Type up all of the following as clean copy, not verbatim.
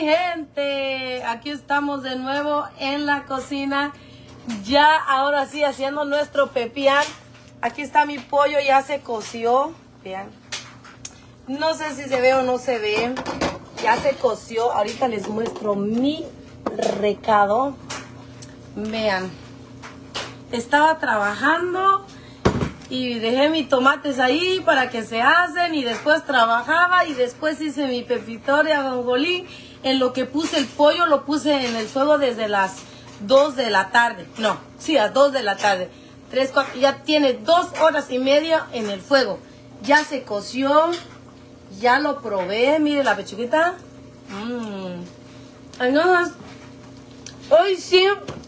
gente, aquí estamos de nuevo en la cocina, ya ahora sí haciendo nuestro pepián. Aquí está mi pollo, ya se coció, vean, no sé si se ve o no se ve, ya se coció. Ahorita les muestro mi recado, vean, estaba trabajando y dejé mis tomates ahí para que se hacen, y después trabajaba y después hice mi pepitoria ajonjolí. En lo que puse el pollo, lo puse en el fuego desde las 2 de la tarde. No, sí, a 2 de la tarde. 3, 4, ya tiene 2 horas y media en el fuego. Ya se coció, ya lo probé, mire la pechuguita. Entonces, hoy sí,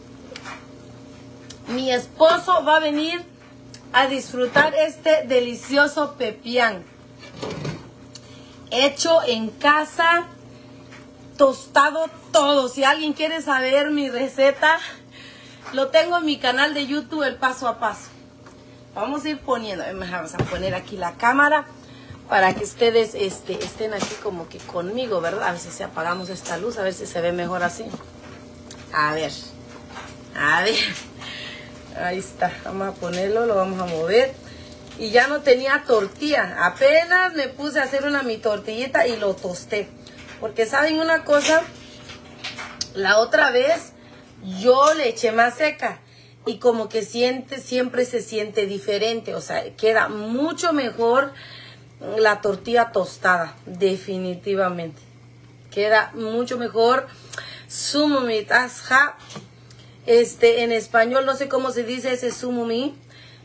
mi esposo va a venir a disfrutar este delicioso pepián hecho en casa, tostado todo. Si alguien quiere saber mi receta, lo tengo en mi canal de YouTube, el paso a paso. Vamos a ir poniendo, vamos a poner aquí la cámara para que ustedes estén aquí como que conmigo, ¿verdad? A ver si apagamos esta luz, a ver si se ve mejor así. A ver, ahí está, vamos a ponerlo, lo vamos a mover. Y ya no tenía tortilla, apenas me puse a hacer mi tortillita y lo tosté. Porque saben una cosa, la otra vez yo le eché más seca y como que siempre se siente diferente. O sea, queda mucho mejor la tortilla tostada, definitivamente. Queda mucho mejor. Sumumi tasja. En español no sé cómo se dice ese sumumi.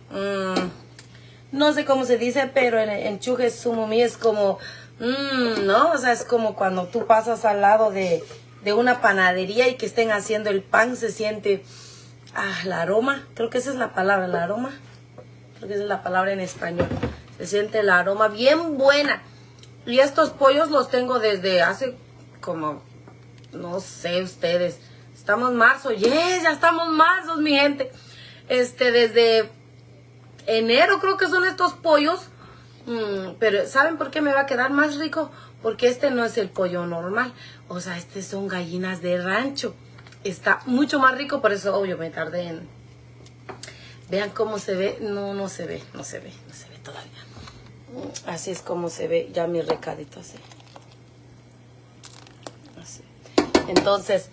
No sé cómo se dice, pero en chuje sumumi es como, ¿no? O sea, es como cuando tú pasas al lado de una panadería y que estén haciendo el pan, se siente, el aroma. Creo que esa es la palabra, el aroma. Creo que esa es la palabra en español. Se siente el aroma bien buena. Y estos pollos los tengo desde hace como, no sé ustedes, estamos marzo, ya estamos marzo, mi gente. Desde enero creo que son estos pollos. Pero ¿saben por qué me va a quedar más rico? Porque este no es el pollo normal. O sea, son gallinas de rancho. Está mucho más rico, por eso obvio me tardé en... Vean cómo se ve. No se ve todavía. Así es como se ve ya mi recadito, así. Entonces,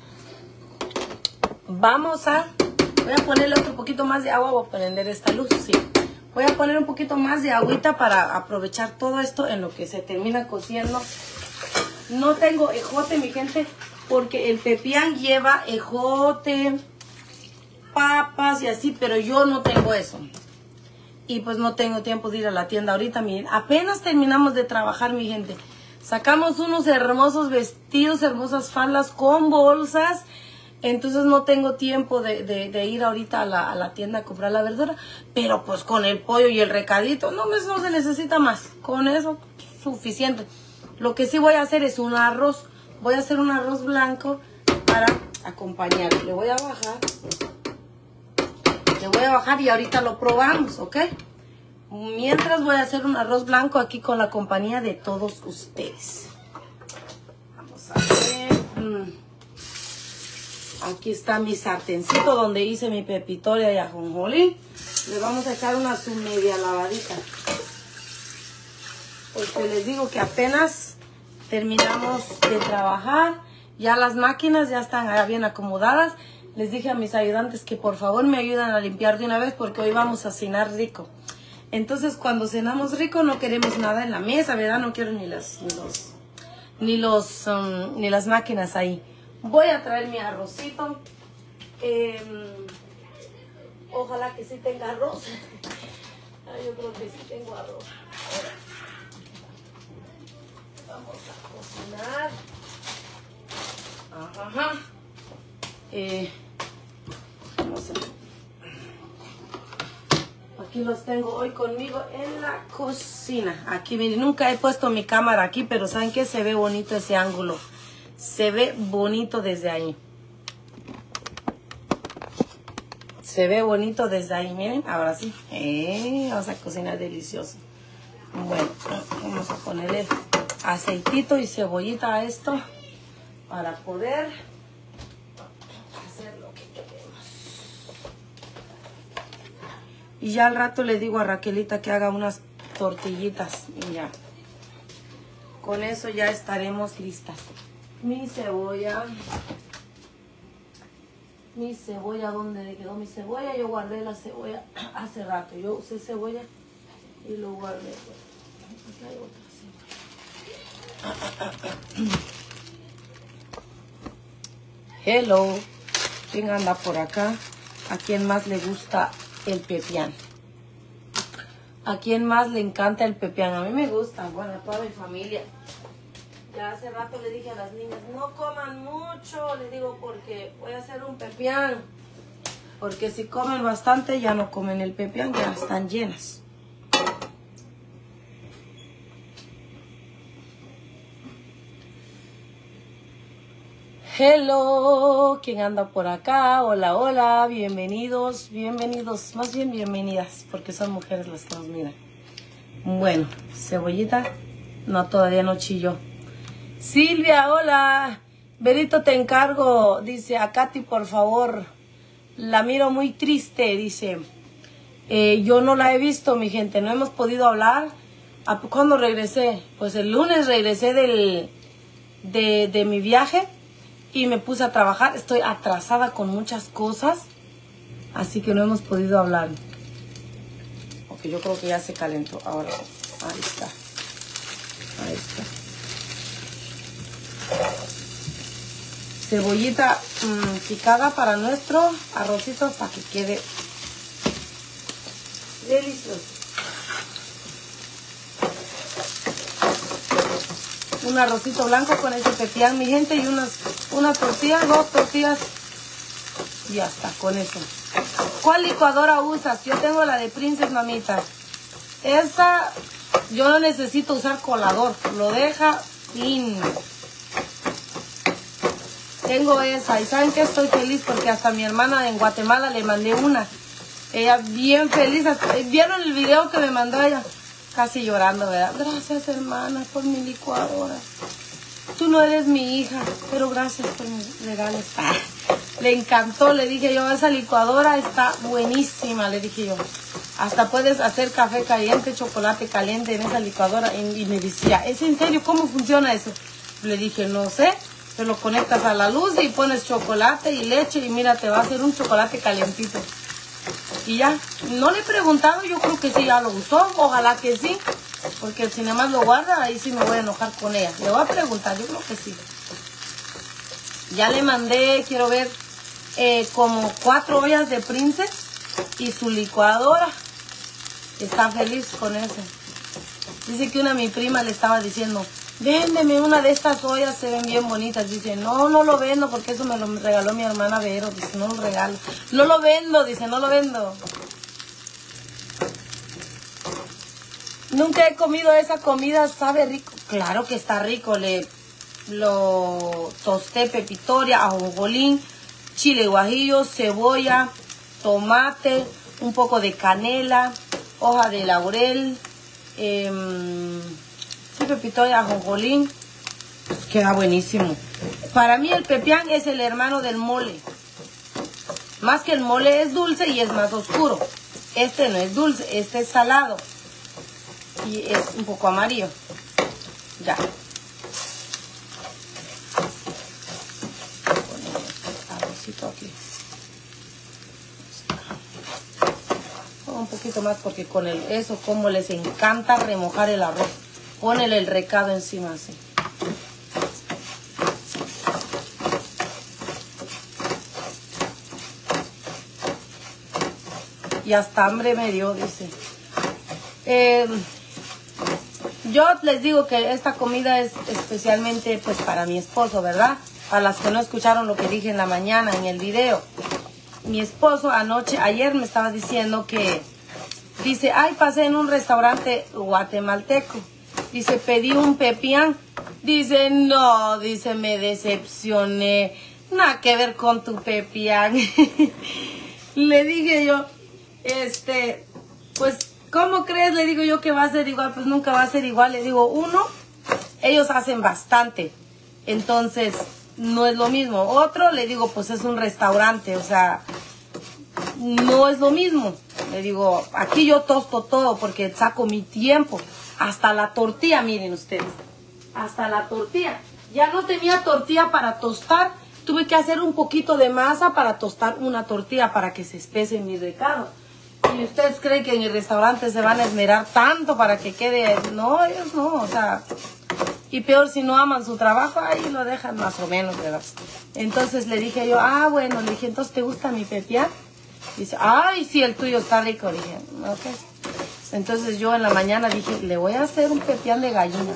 voy a ponerle otro poquito más de agua. Voy a prender esta luz, sí. Voy a poner un poquito más de agüita para aprovechar todo esto en lo que se termina cociendo. No tengo ejote, mi gente, porque el pepián lleva ejote, papas y así, pero yo no tengo eso. Y pues no tengo tiempo de ir a la tienda ahorita. Miren, apenas terminamos de trabajar, mi gente. Sacamos unos hermosos vestidos, hermosas faldas con bolsas. Entonces no tengo tiempo de ir ahorita a la tienda a comprar la verdura. Pero pues con el pollo y el recadito, no se necesita más. Con eso, suficiente. Lo que sí voy a hacer es un arroz. Voy a hacer un arroz blanco para acompañar. Le voy a bajar y ahorita lo probamos, ¿ok? Mientras voy a hacer un arroz blanco aquí con la compañía de todos ustedes. Vamos a ver. Aquí está mi sartencito donde hice mi pepitoria y ajonjolí. Le vamos a echar una su media lavadita. Porque les digo que apenas terminamos de trabajar. Ya las máquinas ya están bien acomodadas. Les dije a mis ayudantes que por favor me ayuden a limpiar de una vez porque hoy vamos a cenar rico. Entonces cuando cenamos rico no queremos nada en la mesa, ¿verdad? No quiero ni las máquinas ahí. Voy a traer mi arrocito. Ojalá que sí tenga arroz. Yo creo que sí tengo arroz. Ahora, vamos a cocinar. Ajá. Vamos a... Aquí los tengo hoy conmigo en la cocina. Aquí, miren, nunca he puesto mi cámara aquí, pero ¿saben qué? Se ve bonito ese ángulo. Se ve bonito desde ahí. Se ve bonito desde ahí, miren, ahora sí. Vamos a cocinar delicioso. Bueno, vamos a ponerle aceitito y cebollita a esto. para poder hacer lo que queremos. Y ya al rato le digo a Raquelita que haga unas tortillitas y ya. Con eso ya estaremos listas. Mi cebolla, ¿dónde quedó mi cebolla? Yo guardé la cebolla hace rato. Yo usé cebolla y lo guardé. Aquí hay otra cebolla. Hello, ¿quién anda por acá? ¿A quién más le gusta el pepián? ¿A quién más le encanta el pepián? A mí me gusta, bueno, a toda mi familia. Ya hace rato le dije a las niñas, no coman mucho, les digo, porque voy a hacer un pepián. Porque si comen bastante, ya no comen el pepián, ya están llenas. Hello, ¿quién anda por acá? Hola, hola, bienvenidos, bienvenidos, más bien bienvenidas, porque son mujeres las que nos miran. Bueno, cebollita, no, todavía no chilló. Silvia, hola, Berito, te encargo, dice, a Katy, por favor, la miro muy triste, dice, yo no la he visto, mi gente, no hemos podido hablar. ¿Cuándo regresé? Pues el lunes regresé de mi viaje. Y me puse a trabajar, estoy atrasada con muchas cosas, así que no hemos podido hablar. Ok, yo creo que ya se calentó, ahora, ahí está, ahí está. Cebollita picada para nuestro arrocito, para que quede delicioso. Un arrocito blanco con ese pepián, mi gente, y unas tortillas, 2 tortillas. Y ya está, con eso. ¿Cuál licuadora usas? Yo tengo la de Princess, mamita. Esa, yo no necesito usar colador, lo deja fin. Tengo esa, y ¿saben qué? Estoy feliz porque hasta mi hermana en Guatemala le mandé una. Ella bien feliz. ¿Vieron el video que me mandó ella? Casi llorando, ¿verdad? Gracias, hermana, por mi licuadora. Tú no eres mi hija, pero gracias por mis regalos. Le encantó, le dije yo, esa licuadora está buenísima, le dije yo. Hasta puedes hacer café caliente, chocolate caliente en esa licuadora. Y me decía, ¿es en serio? ¿Cómo funciona eso? Le dije, no sé, te lo conectas a la luz y pones chocolate y leche y mira, te va a hacer un chocolate calientito. Y ya, no le he preguntado, yo creo que sí ya lo usó, ojalá que sí, porque si nada más lo guarda, ahí sí me voy a enojar con ella. Le voy a preguntar, yo creo que sí. Ya le mandé, quiero ver, como 4 ollas de Princess y su licuadora. Está feliz con eso. Dice que una mi prima le estaba diciendo, véndeme una de estas ollas, se ven bien bonitas. Dice, no, no lo vendo porque eso me lo regaló mi hermana Vero. Dice, no lo regalo. No lo vendo, dice, no lo vendo. Nunca he comido esa comida, sabe rico. Claro que está rico, lo tosté, pepitoria, ajonjolín, chile guajillo, cebolla, tomate, un poco de canela, hoja de laurel, sí, pepitoria, ajonjolín, queda buenísimo. Para mí el pepián es el hermano del mole. Más que el mole es dulce y es más oscuro. Este no es dulce, este es salado. Y es un poco amarillo. Ya. Ponemos el arrocito aquí. Un poquito más porque con eso como les encanta remojar el arroz. Ponele el recado encima así. Y hasta hambre me dio, dice. Yo les digo que esta comida es especialmente pues para mi esposo, ¿verdad? Para las que no escucharon lo que dije en la mañana en el video. Mi esposo ayer me estaba diciendo que, dice, ay, pasé en un restaurante guatemalteco. Dice, pedí un pepián. Dice, no, dice, me decepcioné. Nada que ver con tu pepián. Le dije yo, pues, ¿cómo crees? Le digo yo que va a ser igual. Pues nunca va a ser igual. Le digo, ellos hacen bastante. Entonces, no es lo mismo. Otro, le digo, pues es un restaurante, o sea, no es lo mismo. Le digo, aquí yo tosto todo porque saco mi tiempo. Hasta la tortilla, miren ustedes. Hasta la tortilla. Ya no tenía tortilla para tostar. Tuve que hacer un poquito de masa para tostar una tortilla para que se espese mi recado. ¿Y ustedes creen que en el restaurante se van a esmerar tanto para que quede? No, ellos no, o sea... Y peor si no aman su trabajo, ahí lo dejan más o menos, ¿verdad? Entonces le dije yo, bueno, le dije, ¿entonces te gusta mi pepián? Dice, ay, sí, el tuyo está rico. Le dije, ok. Entonces yo en la mañana dije, le voy a hacer un pepián de gallina.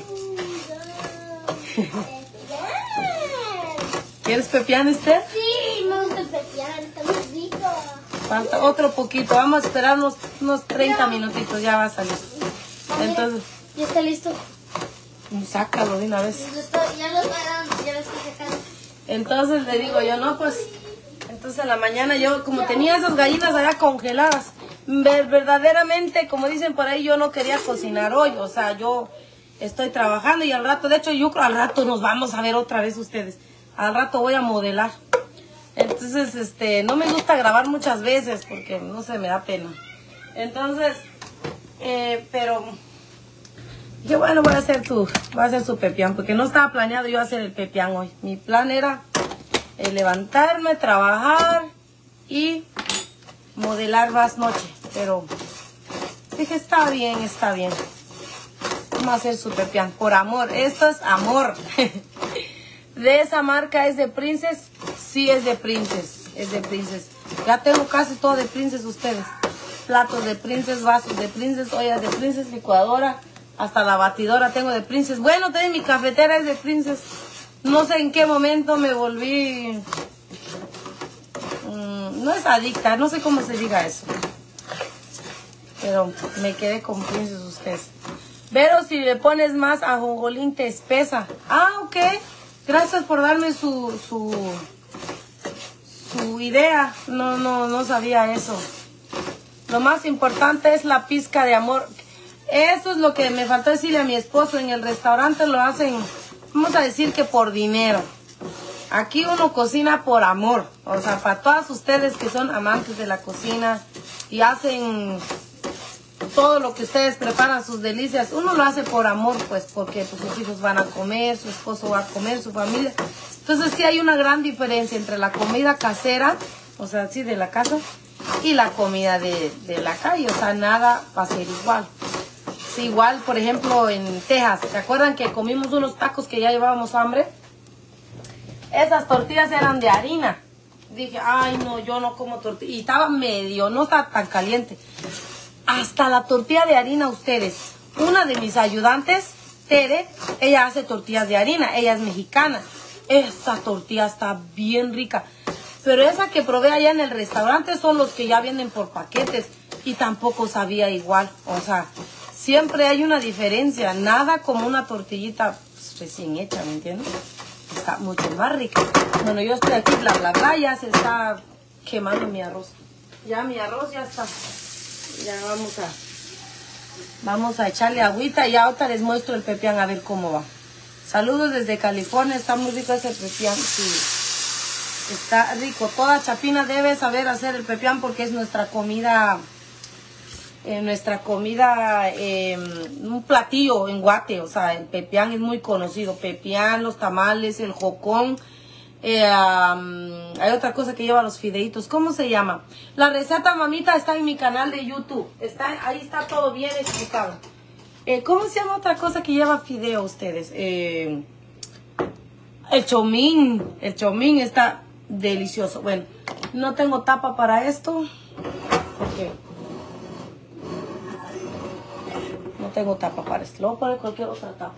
¿Quieres pepián, Esther? Sí, me gusta el pepián, está muy rico. Falta otro poquito, vamos a esperar unos 30 minutitos, ya va a salir. Entonces, ¿Ya está listo? sácalo de una vez. Ya lo estoy sacando. Entonces le digo yo, no, pues, entonces en la mañana yo, como tenía esas gallinas allá congeladas, verdaderamente, como dicen por ahí, yo no quería cocinar hoy, o sea, yo estoy trabajando y al rato, de hecho, yo creo al rato nos vamos a ver otra vez ustedes, al rato voy a modelar. Entonces, no me gusta grabar muchas veces porque no sé, me da pena. Entonces, pero dije, bueno, voy a hacer su pepián, porque no estaba planeado yo hacer el pepián hoy. Mi plan era levantarme, trabajar y modelar más noche. Pero dije, está bien, está bien. Vamos a hacer su pepián, por amor. Esto es amor. De esa marca es de Princess. Sí, es de Princess. Es de Princess. Ya tengo casi todo de Princess ustedes. Platos de Princess, vasos de Princess, ollas de Princess, licuadora. Hasta la batidora tengo de Princess. Bueno, también mi cafetera es de Princess. No sé en qué momento me volví... no es adicta, no sé cómo se diga eso. Pero me quedé con Princess ustedes. Pero si le pones más ajonjolín te espesa. Ok. Gracias por darme su idea. No sabía eso. Lo más importante es la pizca de amor. Eso es lo que me faltó decirle a mi esposo. En el restaurante lo hacen, vamos a decir que por dinero. Aquí uno cocina por amor. O sea, para todas ustedes que son amantes de la cocina y hacen todo lo que ustedes preparan, sus delicias, uno lo hace por amor, pues, porque pues, sus hijos van a comer, su esposo va a comer, su familia. Entonces sí hay una gran diferencia entre la comida casera, o sea, sí, de la casa, y la comida de la calle. O sea, nada va a ser igual. Sí, igual, por ejemplo, en Texas, ¿se acuerdan que comimos unos tacos que ya llevábamos hambre? Esas tortillas eran de harina. Dije, ay, no, yo no como tortilla. Y estaba medio, no estaba tan caliente. Hasta la tortilla de harina, ustedes. Una de mis ayudantes, Tere, ella hace tortillas de harina. Ella es mexicana. Esa tortilla está bien rica. Pero esa que probé allá en el restaurante son los que ya vienen por paquetes. Y tampoco sabía igual. O sea, siempre hay una diferencia. Nada como una tortillita pues, recién hecha, ¿me entiendes? Está mucho más rica. Bueno, yo estoy aquí, bla, bla, bla. Ya se está quemando mi arroz. Ya mi arroz ya está. Ya vamos a echarle agüita y ahorita les muestro el pepián a ver cómo va. Saludos desde California, está muy rico ese pepián, sí. Está rico. Toda chapina debe saber hacer el pepián porque es nuestra comida, un platillo en Guate. O sea, el pepián es muy conocido. Pepián, los tamales, el jocón. Hay otra cosa que lleva los fideitos. ¿Cómo se llama? La receta, mamita, está en mi canal de YouTube. Ahí está todo bien explicado. ¿Cómo se llama otra cosa que lleva fideo ustedes? El chomín. El chomín está delicioso. Bueno, no tengo tapa para esto. Porque no tengo tapa para esto. Le voy a poner cualquier otra tapa.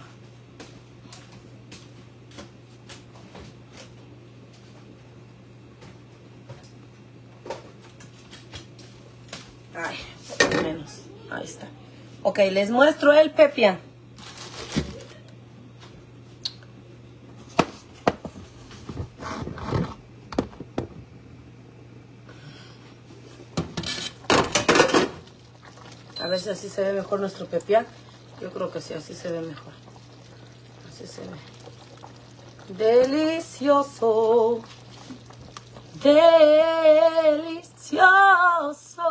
Ay, por lo menos. Ahí está. Ok, les muestro el pepián. A ver si así se ve mejor nuestro pepián. Yo creo que sí, así se ve mejor. Así se ve. Delicioso. Delicioso.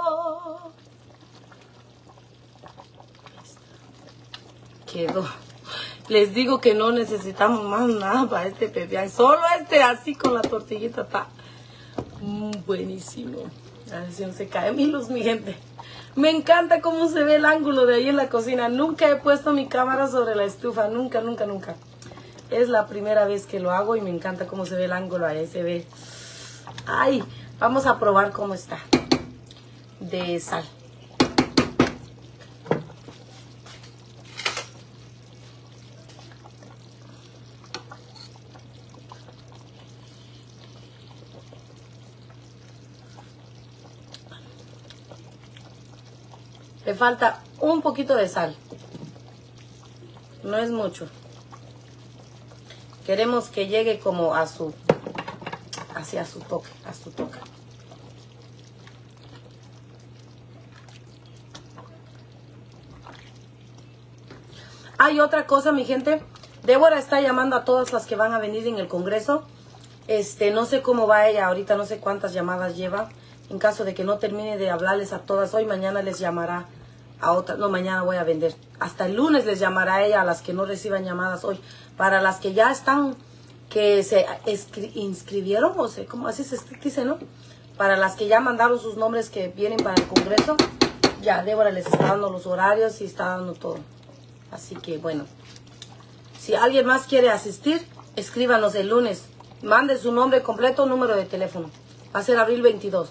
Quedó. Les digo que no necesitamos más nada para este pepián. Solo este así con la tortillita está buenísimo. A ver si no se cae mi luz, mi gente. Me encanta cómo se ve el ángulo de ahí en la cocina. Nunca he puesto mi cámara sobre la estufa. Nunca, nunca, nunca. Es la primera vez que lo hago y me encanta cómo se ve el ángulo. Ahí se ve. Ay, vamos a probar cómo está. De sal. Le falta un poquito de sal. No es mucho. Queremos que llegue como a su, hacia su toque, a su toque. Hay otra cosa, mi gente. Débora está llamando a todas las que van a venir en el Congreso. No sé cómo va ella ahorita, no sé cuántas llamadas lleva. En caso de que no termine de hablarles a todas hoy, mañana les llamará a otras. No, mañana voy a vender. Hasta el lunes les llamará a ella a las que no reciban llamadas hoy. Para las que ya están, que se inscribieron, o sea, como así se dice, ¿no? Para las que ya mandaron sus nombres que vienen para el Congreso, ya Débora les está dando los horarios y está dando todo. Así que, bueno. Si alguien más quiere asistir, escríbanos el lunes. Mande su nombre completo, número de teléfono. Va a ser abril 22.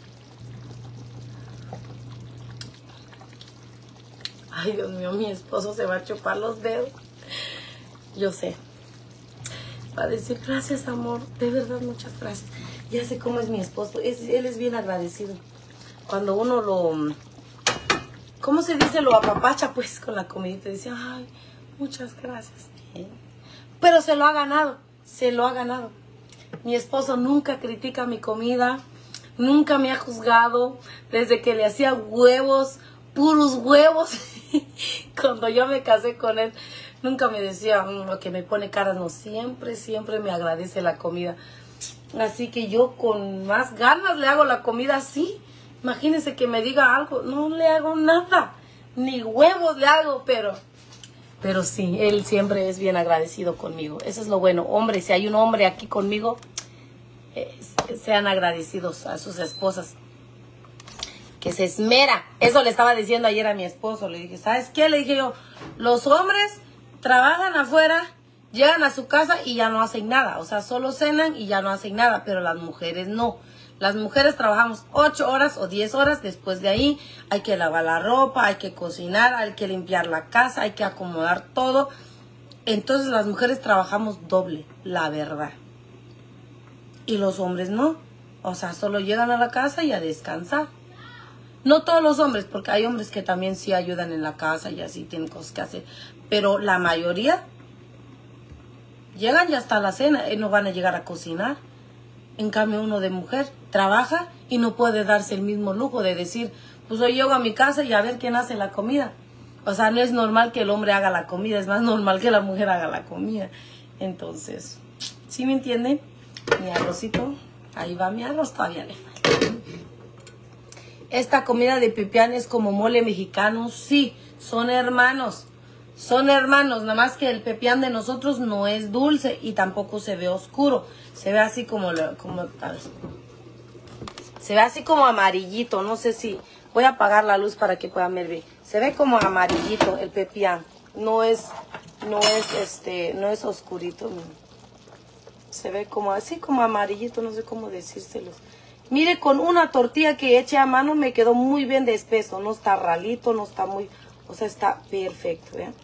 Ay, Dios mío, mi esposo se va a chupar los dedos. Yo sé. Va a decir, gracias, amor. De verdad, muchas gracias. Ya sé cómo es mi esposo. Él es bien agradecido. Cuando uno lo... ¿Cómo se dice? Lo apapacha, pues, con la comidita. Dice, ay, muchas gracias. Pero se lo ha ganado. Se lo ha ganado. Mi esposo nunca critica mi comida. Nunca me ha juzgado. Desde que le hacía huevos, puros huevos. Cuando yo me casé con él, nunca me decía lo que me pone caras. No, siempre, siempre me agradece la comida. Así que yo con más ganas le hago la comida así. Imagínense que me diga algo. No le hago nada. Ni huevos le hago, pero sí, él siempre es bien agradecido conmigo. Eso es lo bueno. Hombre, si hay un hombre aquí conmigo, sean agradecidos a sus esposas. Que se esmera. Eso le estaba diciendo ayer a mi esposo. Le dije, ¿sabes qué? Le dije yo, los hombres trabajan afuera, llegan a su casa y ya no hacen nada. O sea, solo cenan y ya no hacen nada. Pero las mujeres no. Las mujeres trabajamos 8 horas o 10 horas. Después de ahí hay que lavar la ropa, hay que cocinar, hay que limpiar la casa, hay que acomodar todo. Entonces las mujeres trabajamos doble, la verdad. Y los hombres no. O sea, solo llegan a la casa y a descansar. No todos los hombres, porque hay hombres que también sí ayudan en la casa y así tienen cosas que hacer. Pero la mayoría llegan ya hasta la cena y no van a llegar a cocinar. En cambio, uno de mujer trabaja y no puede darse el mismo lujo de decir, pues hoy llego a mi casa y a ver quién hace la comida. O sea, no es normal que el hombre haga la comida, es más normal que la mujer haga la comida. Entonces, ¿sí me entienden? Mi arrocito, ahí va mi arroz, todavía le falta. Esta comida de pepián es como mole mexicano, sí, son hermanos. Son hermanos, nada más que el pepián de nosotros no es dulce y tampoco se ve oscuro. Se ve así se ve así como amarillito, no sé si... Voy a apagar la luz para que puedan ver bien. Se ve como amarillito el pepián. No es oscurito. Se ve como así como amarillito, no sé cómo decírselos. Mire, con una tortilla que eché a mano me quedó muy bien de espeso. No está ralito, no está muy... O sea, está perfecto, ¿vean?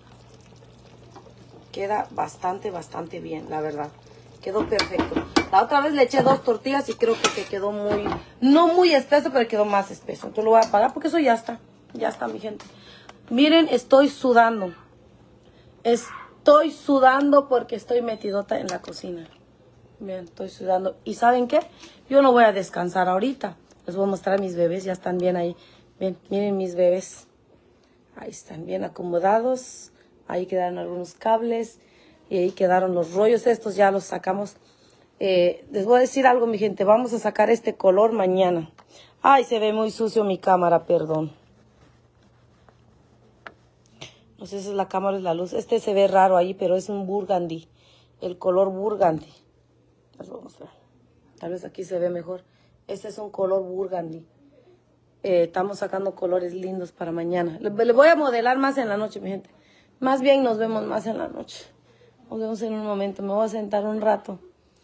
Queda bastante bien, la verdad. Quedó perfecto. La otra vez le eché 2 tortillas y creo que se quedó muy... No muy espeso, pero quedó más espeso. Entonces lo voy a apagar porque eso ya está. Ya está, mi gente. Miren, estoy sudando. Estoy sudando porque estoy metidota en la cocina. Miren, estoy sudando. ¿Y saben qué? Yo no voy a descansar ahorita. Les voy a mostrar a mis bebés. Ya están bien ahí. Bien, miren mis bebés. Ahí están bien acomodados. Ahí quedaron algunos cables. Y ahí quedaron los rollos estos, ya los sacamos. Les voy a decir algo, mi gente. Vamos a sacar este color mañana. Ay, se ve muy sucio mi cámara, perdón. No sé si es la cámara o es la luz. Este se ve raro ahí, pero es un burgundy. El color burgundy. Les voy a mostrar. Tal vez aquí se ve mejor. Este es un color burgundy. Estamos sacando colores lindos para mañana. Le voy a modelar más en la noche, mi gente. Más bien nos vemos más en la noche. Nos vemos en un momento. Me voy a sentar un rato.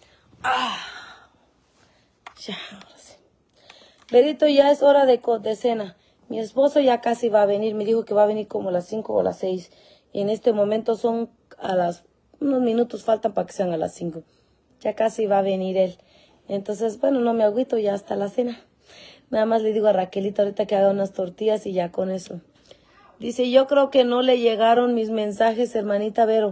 Ya, ahora sí. Berito, ya es hora de cena. Mi esposo ya casi va a venir. Me dijo que va a venir como a las 5 o las 6. Y en este momento son unos minutos faltan para que sean a las 5. Ya casi va a venir él. Entonces, bueno, no me agüito ya hasta la cena. Nada más le digo a Raquelita ahorita que haga unas tortillas y ya con eso. Dice, yo creo que no le llegaron mis mensajes, hermanita Vero.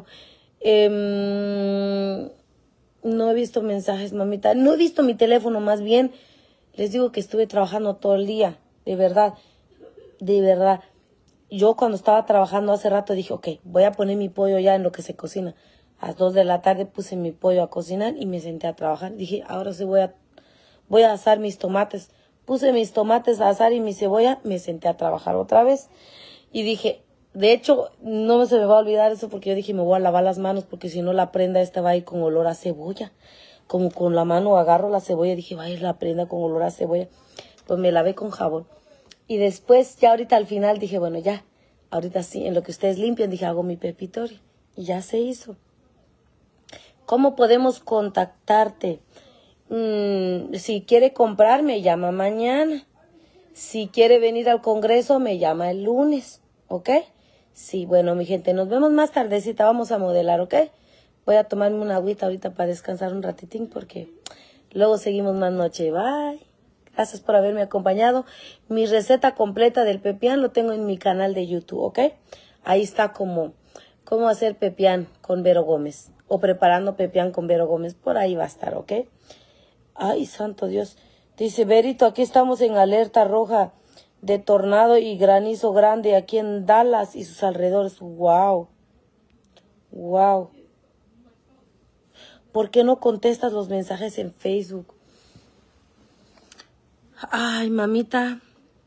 No he visto mensajes, mamita. No he visto mi teléfono, más bien. Les digo que estuve trabajando todo el día. De verdad. De verdad. Yo cuando estaba trabajando hace rato dije, ok, voy a poner mi pollo ya en lo que se cocina. A las 2 de la tarde puse mi pollo a cocinar y me senté a trabajar. Dije, ahora sí voy a asar mis tomates. Puse mis tomates a asar y mi cebolla. Me senté a trabajar otra vez. Y dije, de hecho, no se me va a olvidar eso porque yo dije, me voy a lavar las manos porque si no la prenda esta va a ir con olor a cebolla. Como con la mano agarro la cebolla, dije, va a ir la prenda con olor a cebolla. Pues me lavé con jabón. Y después, ya ahorita al final dije, bueno, ya, ahorita sí, en lo que ustedes limpian, dije, hago mi pepitoria. Y ya se hizo. ¿Cómo podemos contactarte? Si quiere comprar, me llama mañana. Si quiere venir al congreso, me llama el lunes. ¿Ok? Sí, bueno, mi gente, nos vemos más tardecita. Vamos a modelar, ¿ok? Voy a tomarme una agüita ahorita para descansar un ratitín porque luego seguimos más noche. Bye. Gracias por haberme acompañado. Mi receta completa del pepián lo tengo en mi canal de YouTube, ¿ok? Ahí está cómo hacer pepián con Vero Gómez. O preparando pepián con Vero Gómez. Por ahí va a estar, ¿ok? Ay, santo Dios. Dice, Berito, aquí estamos en alerta roja de tornado y granizo grande aquí en Dallas y sus alrededores. Wow. Wow. ¿Por qué no contestas los mensajes en Facebook? Ay, mamita.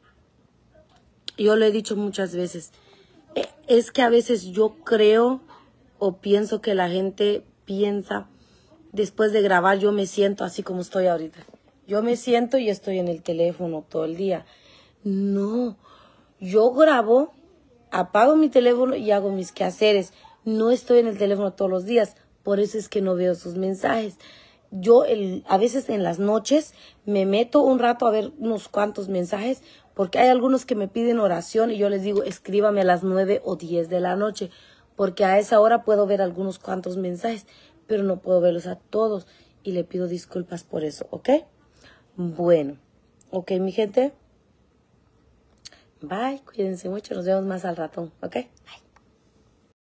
Yo lo he dicho muchas veces. Es que a veces yo creo o pienso que la gente piensa, después de grabar yo me siento así como estoy ahorita. Yo me siento y estoy en el teléfono todo el día. No, yo grabo, apago mi teléfono y hago mis quehaceres. No estoy en el teléfono todos los días, por eso es que no veo sus mensajes. Yo a veces en las noches me meto un rato a ver unos cuantos mensajes, porque hay algunos que me piden oración y yo les digo, escríbame a las 9 o 10 de la noche, porque a esa hora puedo ver algunos cuantos mensajes, pero no puedo verlos a todos y le pido disculpas por eso, ¿ok? Bueno, ok, mi gente. Bye, cuídense mucho, nos vemos más al ratón, ¿ok? Bye.